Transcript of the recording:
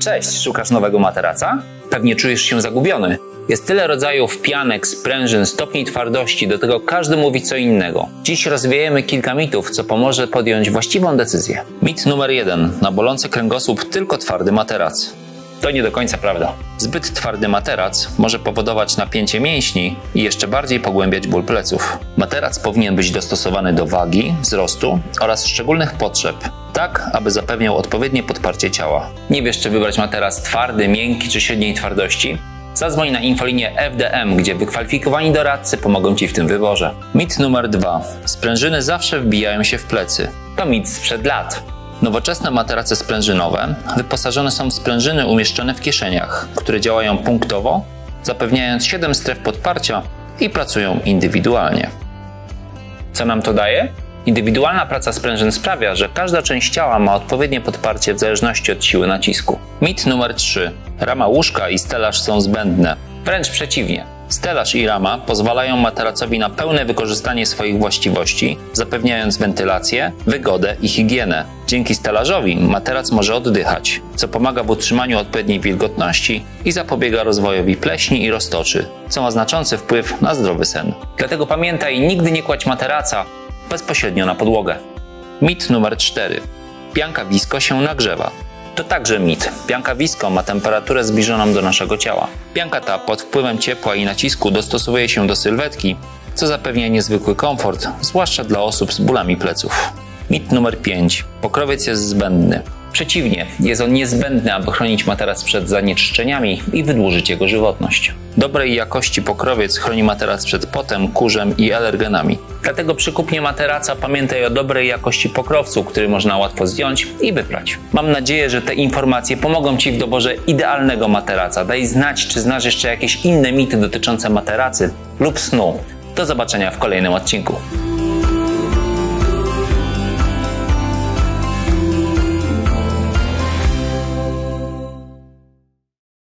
Cześć, szukasz nowego materaca? Pewnie czujesz się zagubiony. Jest tyle rodzajów pianek, sprężyn, stopni twardości, do tego każdy mówi co innego. Dziś rozwiejemy kilka mitów, co pomoże podjąć właściwą decyzję. Mit numer 1. Na bolący kręgosłup tylko twardy materac. To nie do końca prawda. Zbyt twardy materac może powodować napięcie mięśni i jeszcze bardziej pogłębiać ból pleców. Materac powinien być dostosowany do wagi, wzrostu oraz szczególnych potrzeb, tak aby zapewniał odpowiednie podparcie ciała. Nie wiesz, czy wybrać materac twardy, miękki czy średniej twardości? Zadzwoń na infolinię FDM, gdzie wykwalifikowani doradcy pomogą Ci w tym wyborze. Mit numer 2. Sprężyny zawsze wbijają się w plecy. To mit sprzed lat. Nowoczesne materace sprężynowe wyposażone są w sprężyny umieszczone w kieszeniach, które działają punktowo, zapewniając 7 stref podparcia i pracują indywidualnie. Co nam to daje? Indywidualna praca sprężyn sprawia, że każda część ciała ma odpowiednie podparcie w zależności od siły nacisku. Mit numer 3. Rama łóżka i stelaż są zbędne. Wręcz przeciwnie. Stelaż i rama pozwalają materacowi na pełne wykorzystanie swoich właściwości, zapewniając wentylację, wygodę i higienę. Dzięki stelażowi materac może oddychać, co pomaga w utrzymaniu odpowiedniej wilgotności i zapobiega rozwojowi pleśni i roztoczy, co ma znaczący wpływ na zdrowy sen. Dlatego pamiętaj, nigdy nie kładź materaca bezpośrednio na podłogę. Mit numer 4. Pianka Visco się nagrzewa. To także mit. Pianka Visco ma temperaturę zbliżoną do naszego ciała. Pianka ta pod wpływem ciepła i nacisku dostosowuje się do sylwetki, co zapewnia niezwykły komfort, zwłaszcza dla osób z bólami pleców. Mit numer 5. Pokrowiec jest zbędny. Przeciwnie, jest on niezbędny, aby chronić materac przed zanieczyszczeniami i wydłużyć jego żywotność. Dobrej jakości pokrowiec chroni materac przed potem, kurzem i alergenami. Dlatego przy kupnie materaca pamiętaj o dobrej jakości pokrowcu, który można łatwo zdjąć i wyprać. Mam nadzieję, że te informacje pomogą Ci w doborze idealnego materaca. Daj znać, czy znasz jeszcze jakieś inne mity dotyczące materacy lub snu. Do zobaczenia w kolejnym odcinku.